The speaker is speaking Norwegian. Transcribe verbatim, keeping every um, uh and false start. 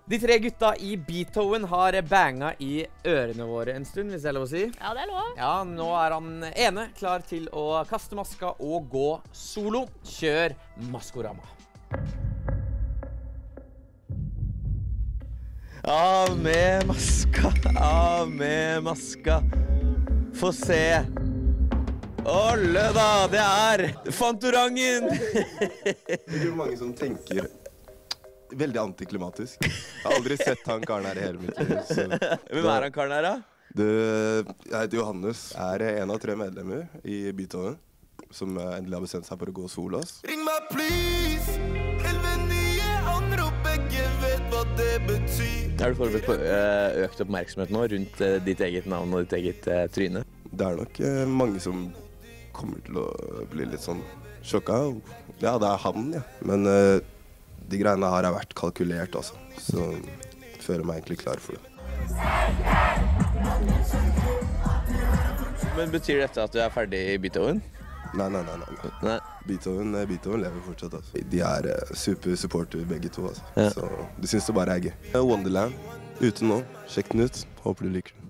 De tre gutta i Beethoven har banga i ørene våre en stund, hvis det er lov å si. Ja, det er lov. Ja, nå er han ene klar til å kaste maska og gå solo. Kjør Maskorama. Av med maska, av med maska. Få se. Olle da, det er Fantorangen. Det er jo mange som tenker veldig antiklimatisk. Jeg har aldri sett han karen her i hele mitt liv. Så. Hvem er han karen her da? Du, jeg heter Johannes. Jeg er en av tre medlemmer i Beethoven, som endelig har bestemt seg for å gå solo. Ring meg, please! Elleve nye anrop, begge vet hva det betyr. Er du forberedt på økt oppmerksomhet nå rundt ditt eget navn og ditt eget tryne? Det er nok mange som kommer til å bli litt sånn sjokka. Ja, det er han, ja. Men de greiene her har vært kalkulert, altså. Så jeg føler meg egentlig klar for det. Men betyr dette at du er ferdig i Beethoven? Nei, nei, nei. nei. nei. Beethoven, Beethoven lever fortsatt, altså. De er super supporter begge to, altså. Ja. Så de synes det bare er gøy. Wonderland, ute nå. Sjekk den ut. Håper du liker den.